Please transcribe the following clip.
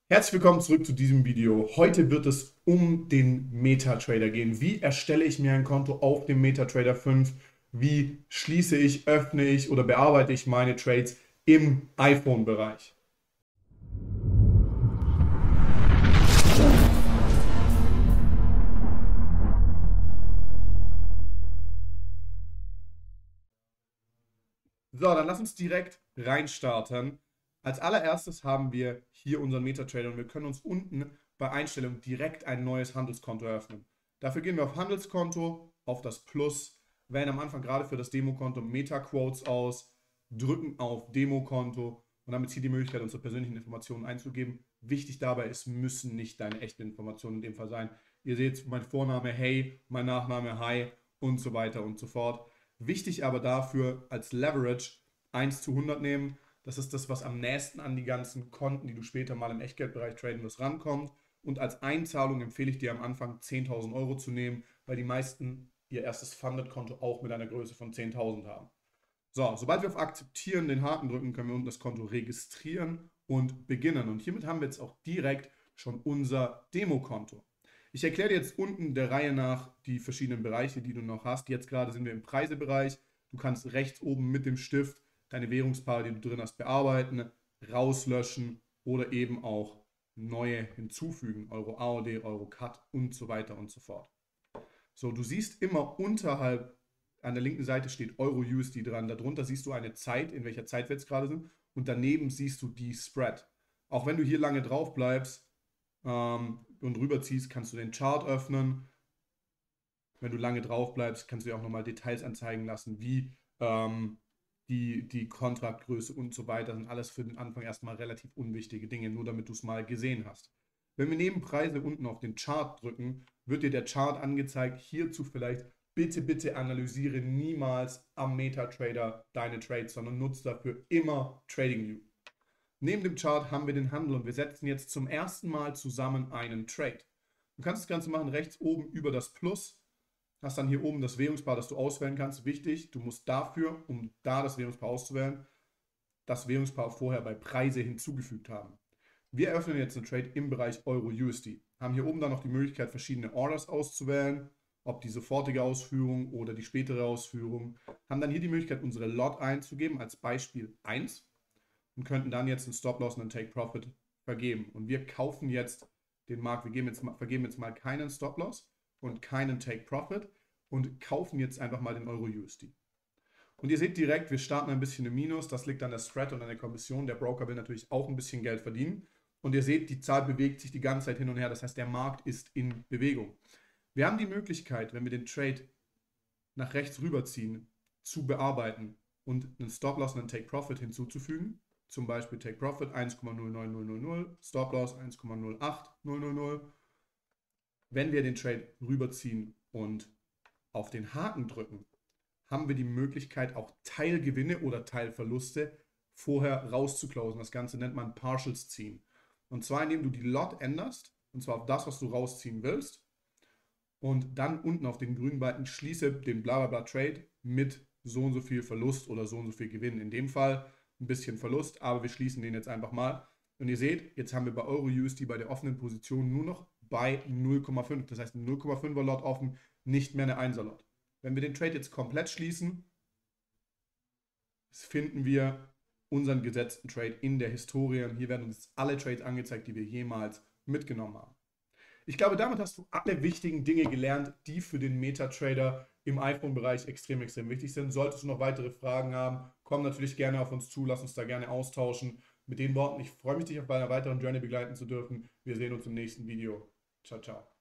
Herzlich willkommen zurück zu diesem Video. Heute wird es um den MetaTrader gehen. Wie erstelle ich mir ein Konto auf dem MetaTrader 5? Wie schließe ich, öffne ich oder bearbeite ich meine Trades im iPhone-Bereich? So, dann lass uns direkt reinstarten. Als allererstes haben wir hier unseren MetaTrader und wir können uns unten bei Einstellungen direkt ein neues Handelskonto eröffnen. Dafür gehen wir auf Handelskonto, auf das Plus, wählen am Anfang gerade für das Demokonto MetaQuotes aus, drücken auf Demokonto und damit hier die Möglichkeit, unsere persönlichen Informationen einzugeben. Wichtig dabei, es müssen nicht deine echten Informationen in dem Fall sein. Ihr seht, mein Vorname Hey, mein Nachname Hi und so weiter und so fort. Wichtig aber dafür als Leverage 1 zu 100 nehmen. Das ist das, was am nächsten an die ganzen Konten, die du später mal im Echtgeldbereich traden wirst, rankommt. Und als Einzahlung empfehle ich dir am Anfang 10.000 Euro zu nehmen, weil die meisten ihr erstes Funded-Konto auch mit einer Größe von 10.000 haben. So, sobald wir auf Akzeptieren den Haken drücken, können wir unten das Konto registrieren und beginnen. Und hiermit haben wir jetzt auch direkt schon unser Demokonto. Ich erkläre dir jetzt unten der Reihe nach die verschiedenen Bereiche, die du noch hast. Jetzt gerade sind wir im Preisebereich. Du kannst rechts oben mit dem Stift deine Währungspaare, die du drin hast, bearbeiten, rauslöschen oder eben auch neue hinzufügen. Euro AOD, Euro CAD und so weiter und so fort. So, du siehst immer unterhalb an der linken Seite steht Euro USD dran. Darunter siehst du eine Zeit, in welcher Zeit wir jetzt gerade sind. Und daneben siehst du die Spread. Auch wenn du hier lange drauf bleibst und rüberziehst, kannst du den Chart öffnen. Wenn du lange drauf bleibst, kannst du dir auch nochmal Details anzeigen lassen, wie die Kontraktgröße und so weiter. Das sind alles für den Anfang erstmal relativ unwichtige Dinge, nur damit du es mal gesehen hast. Wenn wir neben Preise unten auf den Chart drücken, wird dir der Chart angezeigt. Hierzu vielleicht bitte analysiere niemals am MetaTrader deine Trades, sondern nutze dafür immer TradingView. Neben dem Chart haben wir den Handel und wir setzen jetzt zum ersten Mal zusammen einen Trade. Du kannst das Ganze machen rechts oben über das Plus. Hast dann hier oben das Währungspaar, das du auswählen kannst. Wichtig, du musst dafür, um da das Währungspaar auszuwählen, das Währungspaar vorher bei Preise hinzugefügt haben. Wir eröffnen jetzt einen Trade im Bereich Euro-USD. Haben hier oben dann noch die Möglichkeit, verschiedene Orders auszuwählen, ob die sofortige Ausführung oder die spätere Ausführung. Haben dann hier die Möglichkeit, unsere Lot einzugeben, als Beispiel 1 und könnten dann jetzt einen Stop-Loss und einen Take-Profit vergeben. Und wir kaufen jetzt den Markt, vergeben jetzt mal keinen Stop-Loss und keinen Take-Profit und kaufen jetzt einfach mal den Euro-USD. Und ihr seht direkt, wir starten ein bisschen im Minus. Das liegt an der Spread und an der Kommission. Der Broker will natürlich auch ein bisschen Geld verdienen. Und ihr seht, die Zahl bewegt sich die ganze Zeit hin und her. Das heißt, der Markt ist in Bewegung. Wir haben die Möglichkeit, wenn wir den Trade nach rechts rüberziehen, zu bearbeiten und einen Stop-Loss und einen Take-Profit hinzuzufügen. Zum Beispiel Take-Profit 1,090000, Stop-Loss 1,08000. Wenn wir den Trade rüberziehen und auf den Haken drücken, haben wir die Möglichkeit, auch Teilgewinne oder Teilverluste vorher rauszuclosen. Das Ganze nennt man Partials ziehen. Und zwar, indem du die Lot änderst, und zwar auf das, was du rausziehen willst, und dann unten auf den grünen Balken schließe den Blablabla Trade mit so und so viel Verlust oder so und so viel Gewinn. In dem Fall ein bisschen Verlust, aber wir schließen den jetzt einfach mal. Und ihr seht, jetzt haben wir bei Euro-USD bei der offenen Position nur noch bei 0,5. Das heißt, ein 0,5er Lot offen, nicht mehr eine 1er Lot. Wenn wir den Trade jetzt komplett schließen, finden wir unseren gesetzten Trade in der Historie. Und hier werden uns alle Trades angezeigt, die wir jemals mitgenommen haben. Ich glaube, damit hast du alle wichtigen Dinge gelernt, die für den MetaTrader im iPhone-Bereich extrem wichtig sind. Solltest du noch weitere Fragen haben, komm natürlich gerne auf uns zu, lass uns da gerne austauschen. Mit den Worten, ich freue mich, dich auf einer weiteren Journey begleiten zu dürfen. Wir sehen uns im nächsten Video. Ciao, ciao.